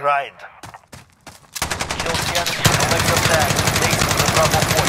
grind. Kill the enemy, collect the tag, take to the Bravo 4.